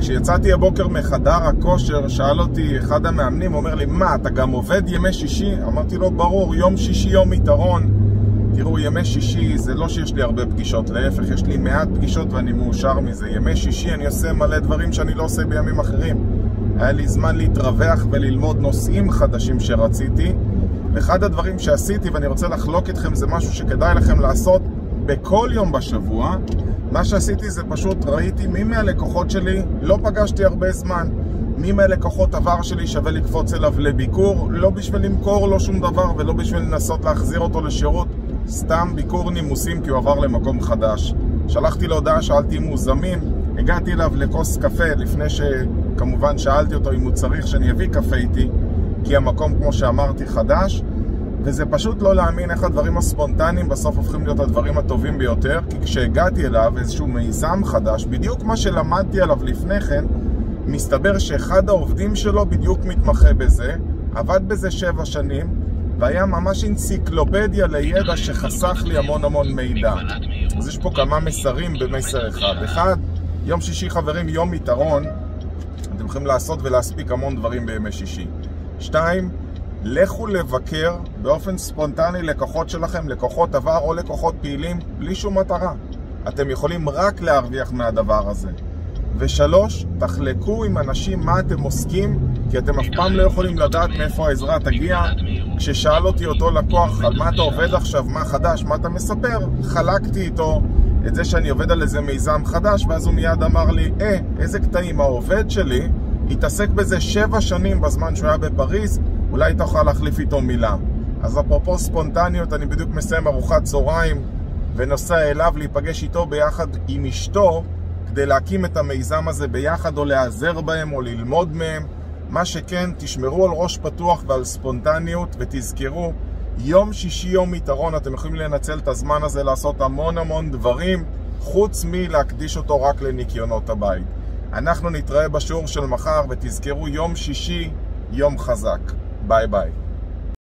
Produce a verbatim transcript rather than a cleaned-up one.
כשיצאתי הבוקר מחדר הכושר, שאל אותי אחד המאמנים, אומר לי, מה, אתה גם עובד ימי שישי? אמרתי לו, ברור, יום שישי יום יתרון. תראו, ימי שישי זה לא שיש לי הרבה פגישות, להפך, יש לי מעט פגישות ואני מאושר מזה. ימי שישי אני עושה מלא דברים שאני לא עושה בימים אחרים. היה לי זמן להתרווח וללמוד נושאים חדשים שרציתי. אחד הדברים שעשיתי, ואני רוצה לחלוק איתכם, זה משהו שכדאי לכם לעשות בכל יום בשבוע. מה שעשיתי זה פשוט ראיתי מי מהלקוחות שלי לא פגשתי הרבה זמן, מי מהלקוחות עבר שלי שווה לקפוץ אליו לביקור, לא בשביל למכור לו שום דבר ולא בשביל לנסות להחזיר אותו לשירות, סתם ביקור נימוסים כי הוא עבר למקום חדש. שלחתי לו הודעה, שאלתי אם הוא זמין, הגעתי אליו לכוס קפה לפני שכמובן שאלתי אותו אם הוא צריך שאני אביא קפה איתי, כי המקום כמו שאמרתי חדש. וזה פשוט לא להאמין איך הדברים הספונטניים בסוף הופכים להיות הדברים הטובים ביותר, כי כשהגעתי אליו איזשהו מיזם חדש, בדיוק מה שלמדתי עליו לפני כן, מסתבר שאחד העובדים שלו בדיוק מתמחה בזה, עבד בזה שבע שנים, והיה ממש אנציקלופדיה לידע שחסך לי המון המון מידע. אז יש פה כמה מסרים במסר אחד. אחד, יום שישי חברים, יום יתרון, אתם יכולים לעשות ולהספיק המון דברים בימי שישי. שתיים, לכו לבקר באופן ספונטני לקוחות שלכם, לקוחות עבר או לקוחות פעילים, בלי שום מטרה. אתם יכולים רק להרוויח מהדבר הזה. ושלוש, תחלקו עם אנשים מה אתם עוסקים, כי אתם אף פעם לא יכולים לדעת מאיפה העזרה תגיע. כששאל אותי אותו לקוח על מה אתה עובד עכשיו, מה חדש, מה אתה מספר, חלקתי איתו את זה שאני עובד על איזה מיזם חדש, ואז הוא מיד אמר לי, אה, איזה קטעים, העובד שלי התעסק בזה שבע שנים בזמן שהוא היה בפריז, אולי תוכל להחליף איתו מילה. אז אפרופו ספונטניות, אני בדיוק מסיים ארוחת צהריים ונוסע אליו להיפגש איתו ביחד עם אשתו כדי להקים את המיזם הזה ביחד, או לעזר בהם או ללמוד מהם. מה שכן, תשמרו על ראש פתוח ועל ספונטניות, ותזכרו, יום שישי יום יתרון, אתם יכולים לנצל את הזמן הזה לעשות המון המון דברים, חוץ מלהקדיש אותו רק לניקיונות הבית. אנחנו נתראה בשיעור של מחר, ותזכרו, יום שישי יום חזק. ביי ביי.